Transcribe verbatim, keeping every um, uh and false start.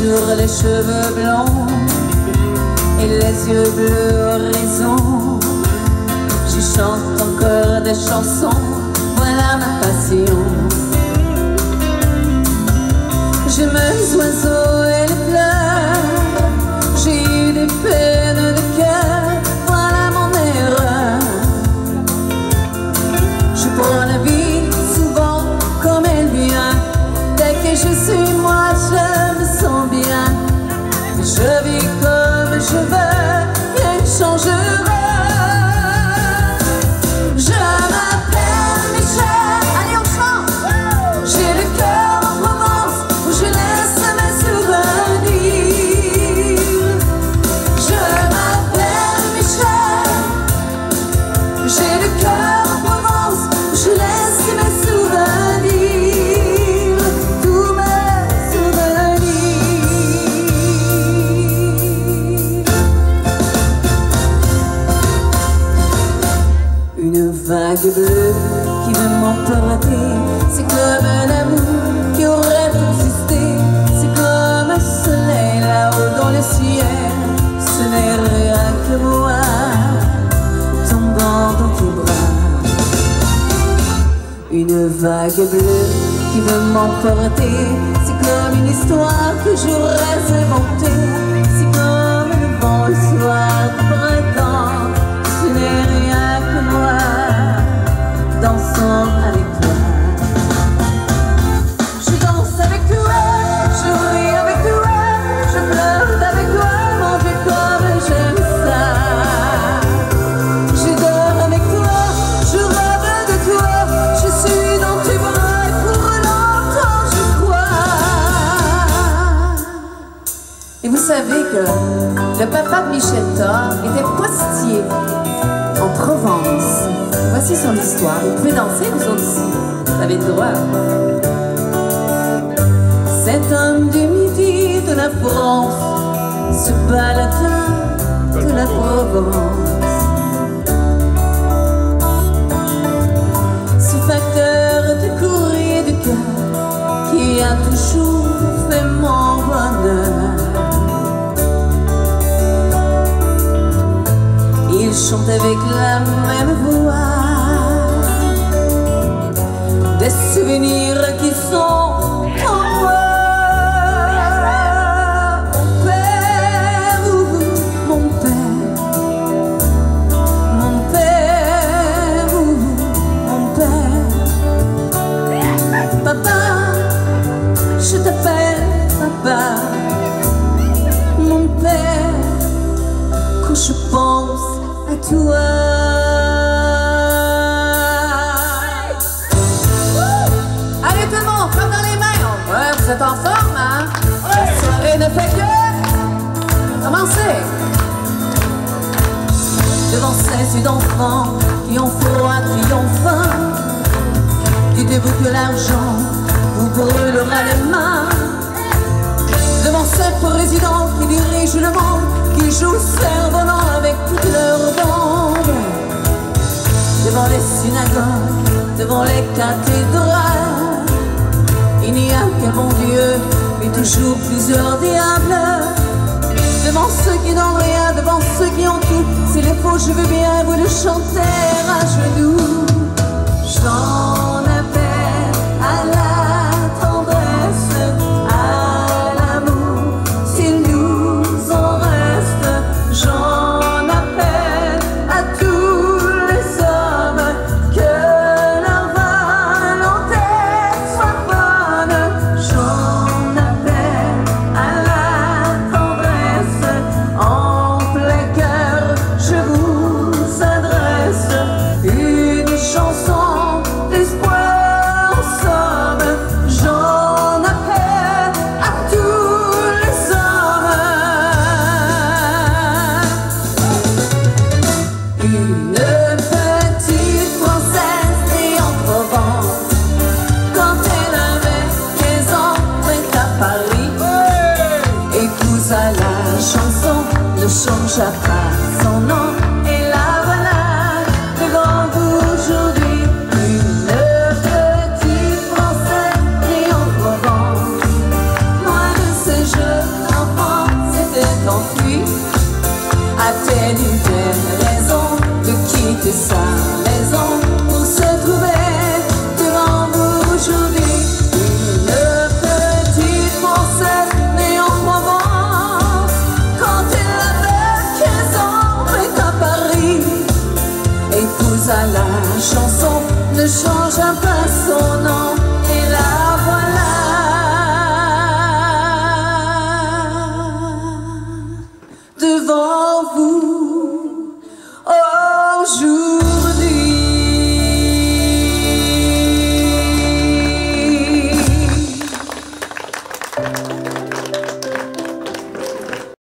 toujours les cheveux blonds et les yeux bleus horizon. Je chante encore des chansons, voilà ma passion. J'aime les oiseaux et les fleurs, j'ai eu des peines de cœur, voilà mon erreur. Je prends la vie souvent comme elle vient, dès que je suis moi je me sens bien. Je vis comme je veux, rien ne changera. Je m'appelle Michel, allez on chante. J'ai le cœur en Provence où je laisse mes souvenirs. Je m'appelle Michel, j'ai le cœur en Provence où je laisse mes souvenirs, tous mes souvenirs. Une vague bleue qui veut m'emporter, c'est comme un amour qui aurait existé. C'est comme un soleil là-haut dans le ciel, ce n'est rien que moi tombant dans tes bras. Une vague bleue qui veut m'emporter, c'est comme une histoire que j'aurais inventée. C'est comme le vent le soir du printemps, ce n'est rien que moi dansant avec toi. Je danse avec toi, je ris avec toi, je pleure avec toi, mon Dieu comme j'aime ça. Je dors avec toi, je rêve de toi, je suis dans tes bras et pour longtemps je crois. Et vous savez que le papa de Michel Thor était postier en Provence. Voici son histoire. Vous pouvez danser, vous autres aussi. Vous avez le droit. Cet homme du midi de la France se balada de la Provence. Ce facteur de courrier de cœur qui a toujours fait mon bonheur. Il chante avec la même voix des souvenirs qui sont en moi. Mon père, mon père, mon père, mon père. Papa, je t'appelle papa. Mon père, quand je pense à toi. Allez tout le monde, comme dans les mains. Ouais, vous êtes en forme, hein? La soirée ne fait que commencer. Devant ces yeux d'enfants qui ont froid, qui ont faim, dites-vous que l'argent vous brûlera les mains. Devant ce président qui dirige le monde, qui joue cerf-volant avec toute leur bande. Devant les synagogues, devant les cathédrales, il n'y a qu'un bon Dieu, mais toujours plusieurs diables. Devant ceux qui n'ont rien, devant ceux qui ont tout, s'il est faux, je veux bien vous le chanter à genoux. J'en appelle à la tendresse, à l'amour, s'il nous en reste. J'en appelle à tous les hommes, que leur volonté soit bonne. J'en appelle à la tendresse, en plein cœur je vous adresse une chanson d'espoir en somme. J'en appelle à tous les hommes. Une petite Française née en Provence, quand elle avait quinze ans, vint à Paris. Épousa la chanson, ne changea pas son nom, et la voilà devant vous aujourd'hui. Une petite Française née en Provence, loin de ces jeux ça la chanson ne change pas son nom.